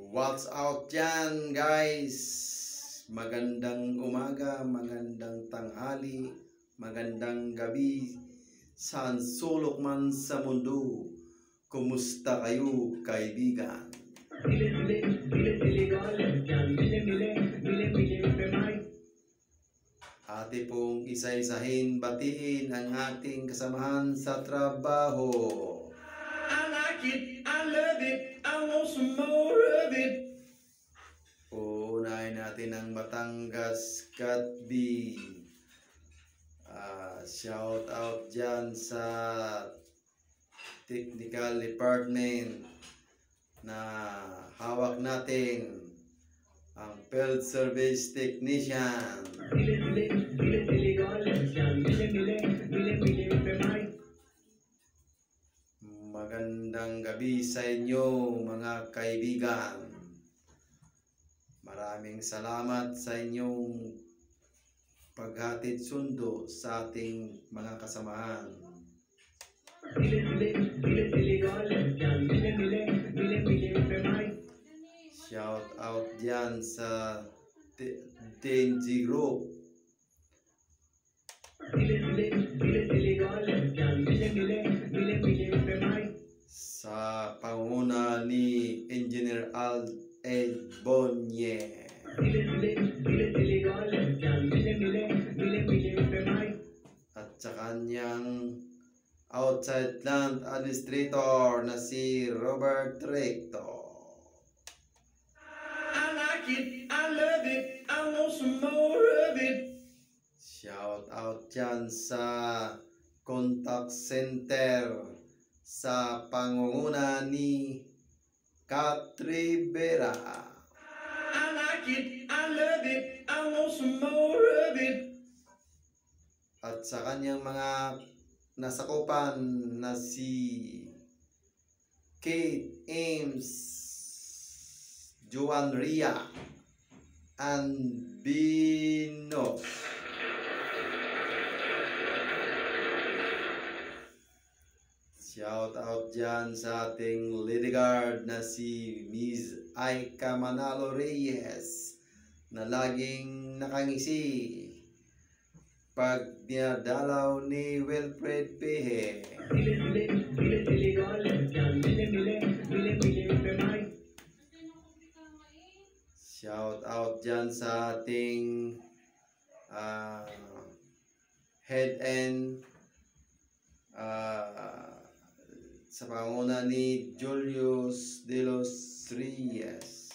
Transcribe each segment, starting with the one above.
What's out dyan guys? Magandang umaga, magandang tanghali, magandang gabi saan sulok man sa mundo. Kumusta kayo kaibigan? Ate pong isa-isahin batiin ang ating kasamahan sa trabaho. I like it, I love it, I want some more of it. Uunahin natin ang Batangas Katbi. Shout out dyan sa technical department na hawak natin ang field service technician. Magandang gabi sa inyo mga kaibigan. Maraming salamat sa inyong paghatid sundo sa ating mga kasamahan. Shout out dyan sa TNG Group. Sa pangunguna ni Engineer Ed Bonye. At sa kanyang outside plant administrator na si Robert Recto. I like it, I love it, I want some more of it. Shout out dyan sa contact center sa pangunguna ni Kat Rivera. I like it, I love it, I want some more of it. At sa kanyang mga nasakupan na si Kate Ames, Juan Ria, and Bino. Shout out dyan sa ating lady guard na si Miss Aika Manalo Reyes na laging nakangisi pag dinadalaw ni Wilfred Pehe. Shout out dyan sa ating head end sa panguna ni Julius de los Reyes.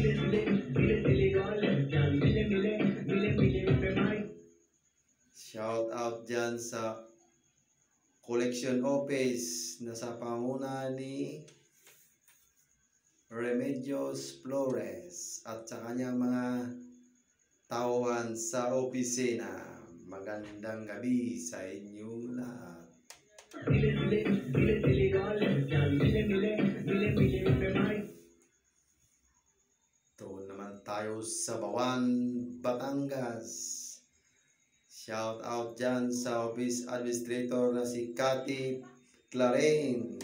Shout out dyan sa collection office na sa panguna ni Remedios Flores at sa kanyang mga tauhan sa opisina. Magandang gabi sa inyong lahat. Doon naman tayo sa Bawan, Batangas. Shout out dyan sa office administrator na si Cathy Claren.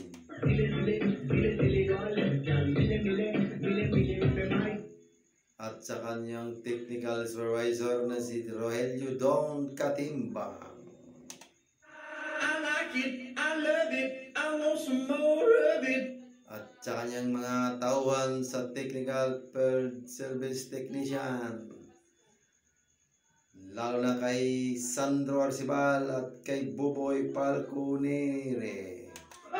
At sa kanyang technical supervisor na si Rogelio Don Katimbang. I like it, I love it, I want some more of it. At sa kanyang mga tauhan sa technical field service technician. Lalo na kay Sandro Arcibal at kay Buboy Falconere.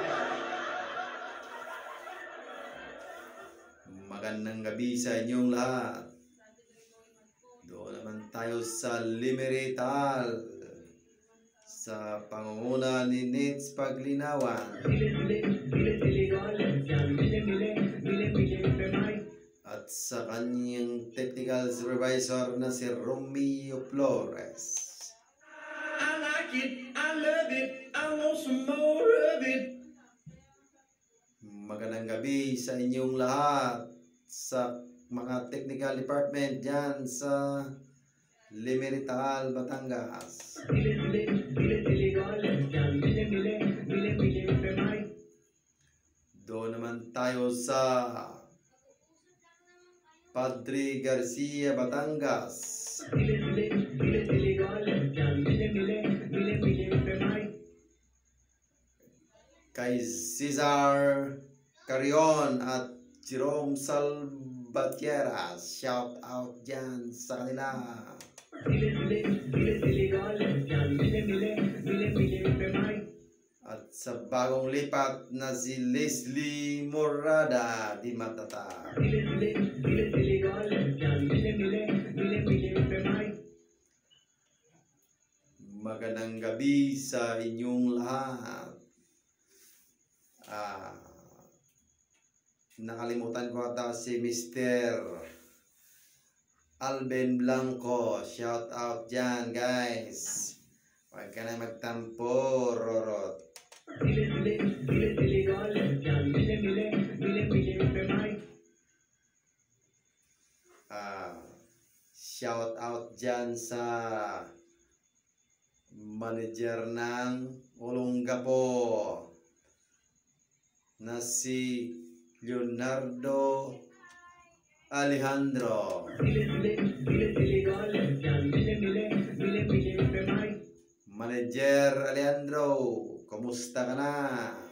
Magandang gabi sa inyong lahat. Doon naman tayo sa Limerital sa pangunguna ni Nets Paglinawan at sa kanyang technical supervisor na si Romeo Flores. I like it, I love it, I want some more of it. Magandang gabi sa inyong lahat sa mga technical department dyan sa Limerital, Batangas. Doon naman tayo sa Padre Garcia, Batangas. Kay Cesar Carion at Jerome Salvatierras, shout out dyan sa kanila. At sa bagong lipat na si Leslie Morada di Matata. Magandang gabi sa inyong lahat. Nakalimutan ko ata si Mr. Alben Blanco. Shout out dyan, guys. Huwag ka na magtampo, Rorot. Shout out dyan sa manager ng Olongapo na si Leonardo Alejandro. Manager Alejandro, kumusta ka na?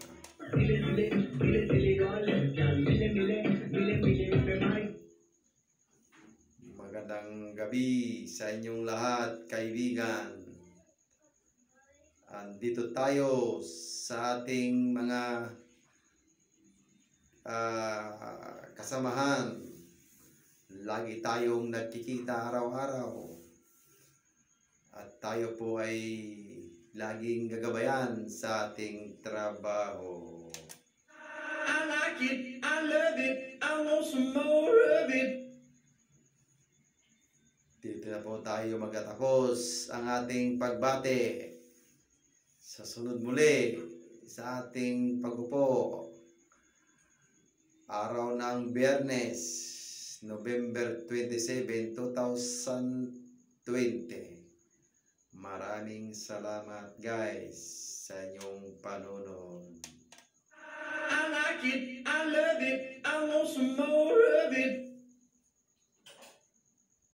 Magandang gabi sa inyong lahat, kaibigan. Andito tayo sa ating mga kasamahan. Lagi tayong nagkikita araw-araw. At tayo po ay laging gagabayan sa ating trabaho. I like it, I love it, I want some more of it. Dito na po tayo magtatapos ang ating pagbate. Sa sunod muli sa ating pagupo, araw ng Biyernes, November 27, 2020. Maraming salamat, guys, sa inyong panonood. I like it.